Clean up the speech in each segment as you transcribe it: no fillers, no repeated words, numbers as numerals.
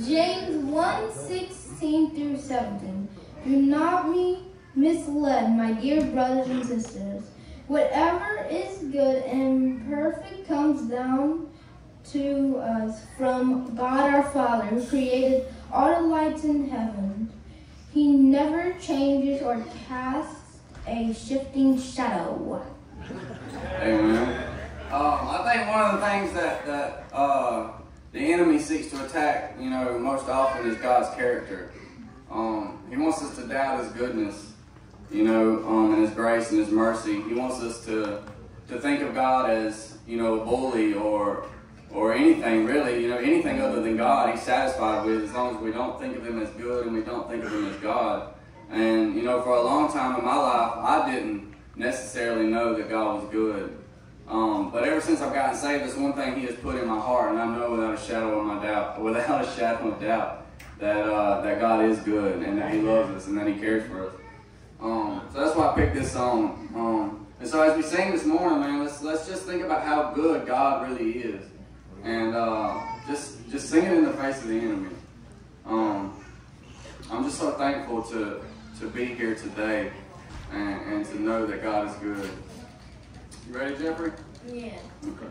James 1:16-17. Do not be misled, my dear brothers and sisters. Whatever is good and perfect comes down to us from God our Father, who created all the lights in heaven. He never changes or casts a shifting shadow. Amen. I think one of the things that the enemy seeks to attack, most often is God's character. He wants us to doubt His goodness, and His grace and His mercy. He wants us to think of God as, a bully or anything really, anything other than God He's satisfied with, as long as we don't think of Him as good and we don't think of Him as God. And, for a long time in my life, I didn't necessarily know that God was good. But ever since I've gotten saved, there's one thing He has put in my heart, and I know without a shadow of doubt that God is good and that He loves us and that He cares for us. So that's why I picked this song. And so as we sing this morning, man, let's just think about how good God really is, and just sing it in the face of the enemy. I'm just so thankful to be here today and to know that God is good. You ready, Jeffrey? Yeah. Okay.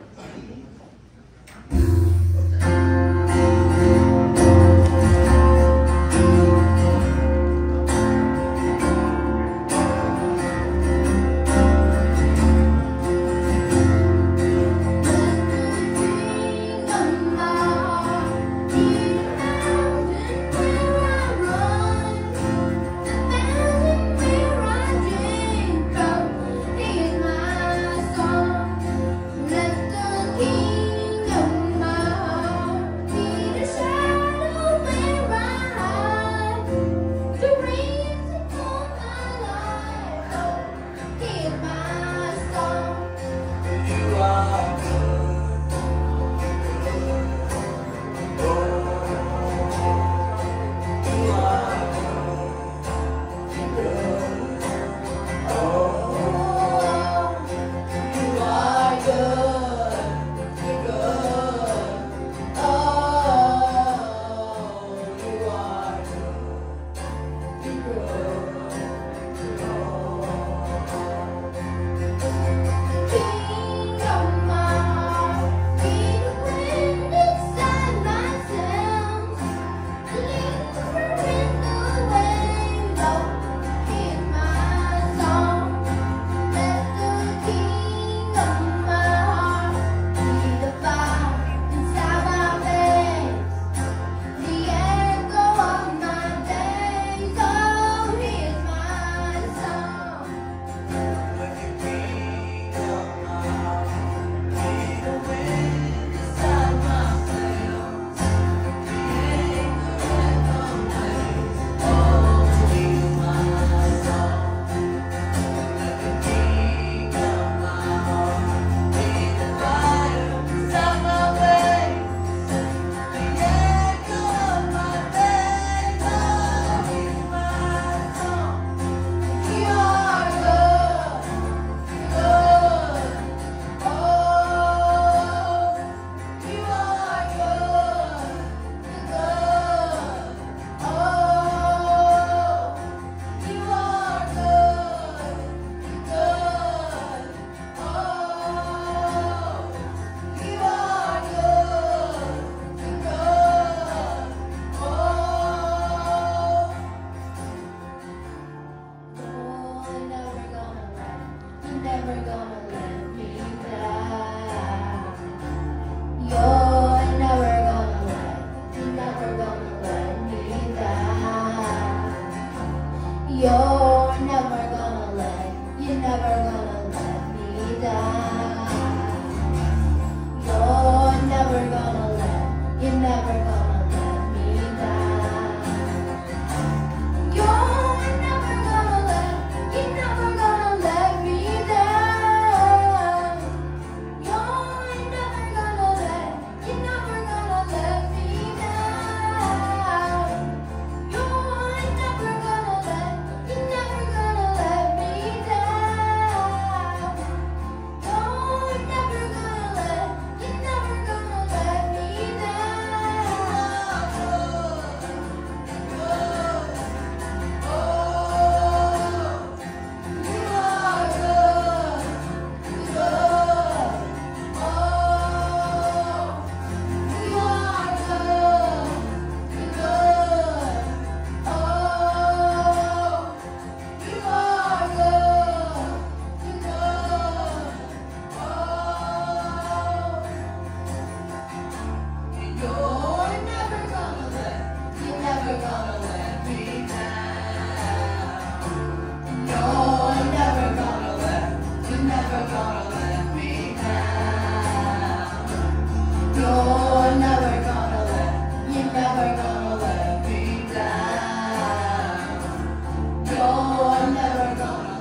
gonna let me down. You're never gonna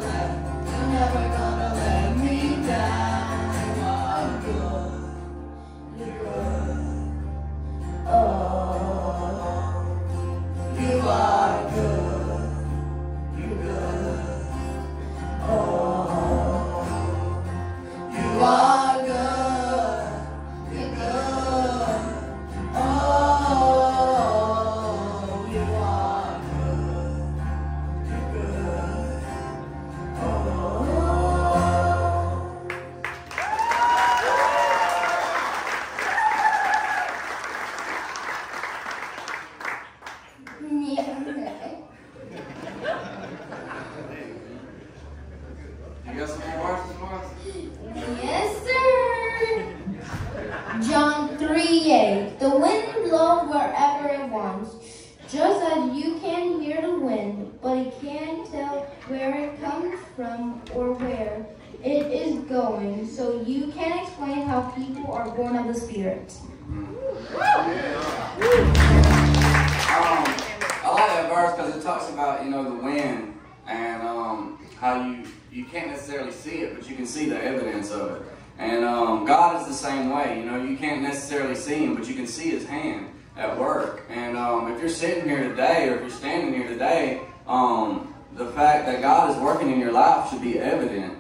let me down. You are good. You're good. Oh, you are good. You're good. Oh, you are good. You're good. Oh, you are good. You're good. Oh. You got some more verses, Mark? Yes, sir. John 3:8. The wind blows wherever it wants, just as you can hear the wind, but you can't tell where it comes from or where it is going. So you can't explain how people are born of the Spirit. I like that verse because it talks about, the wind and how you can't necessarily see it, but you can see the evidence of it. And God is the same way. You can't necessarily see Him, but you can see His hand at work. And if you're sitting here today, or if you're standing here today, the fact that God is working in your life should be evident.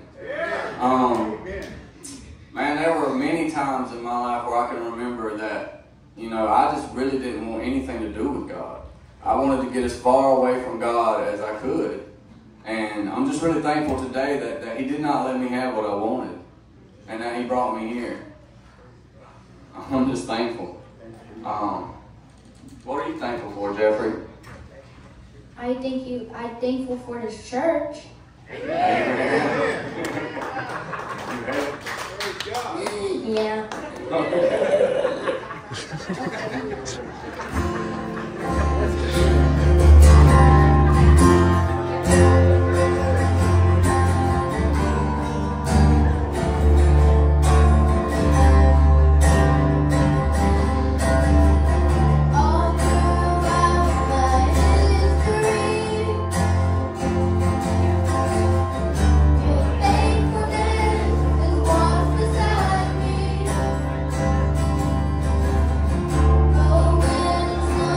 Man, there were many times in my life where I can remember that, I just really didn't want anything to do with God. I wanted to get as far away from God as I could. And I'm just really thankful today that He did not let me have what I wanted, and that He brought me here. I'm just thankful. What are you thankful for, Jeffrey? I'm thankful for this church. Yeah. Oh,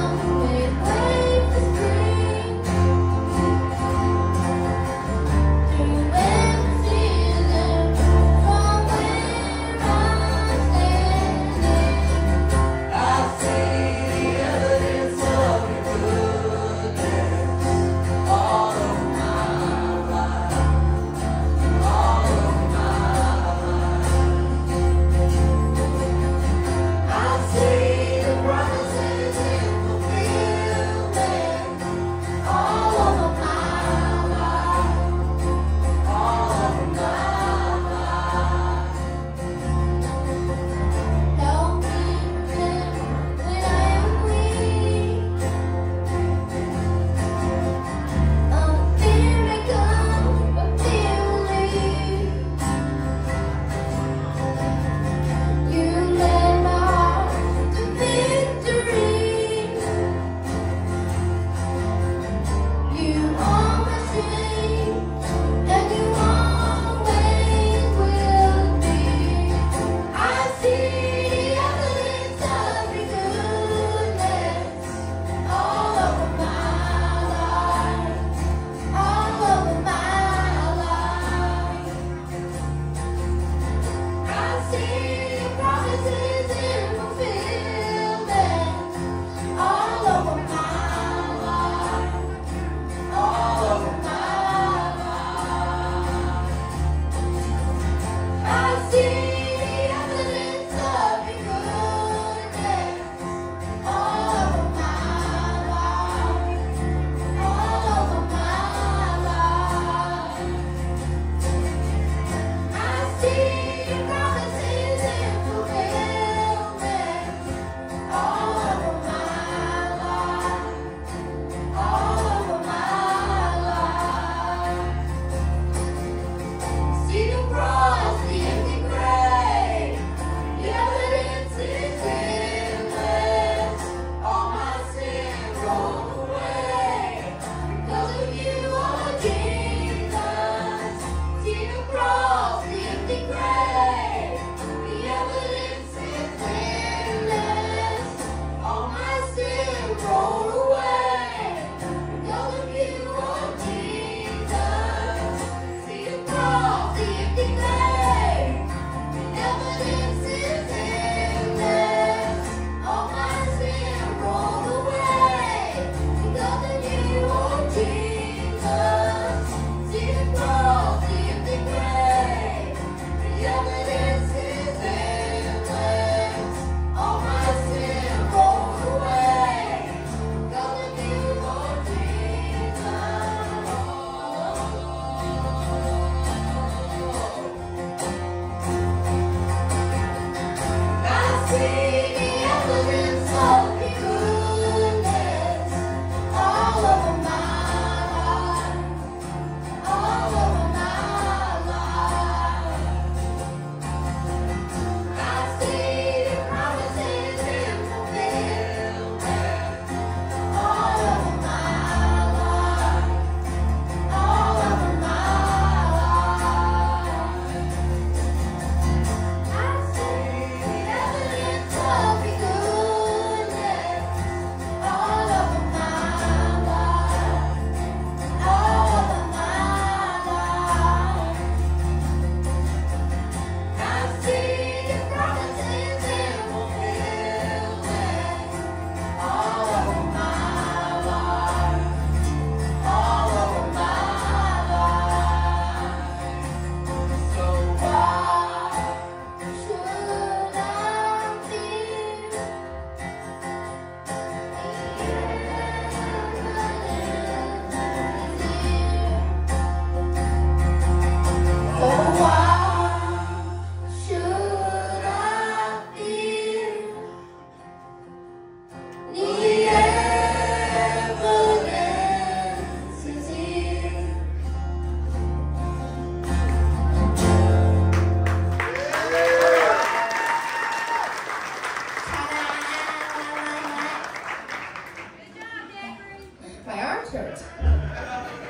church.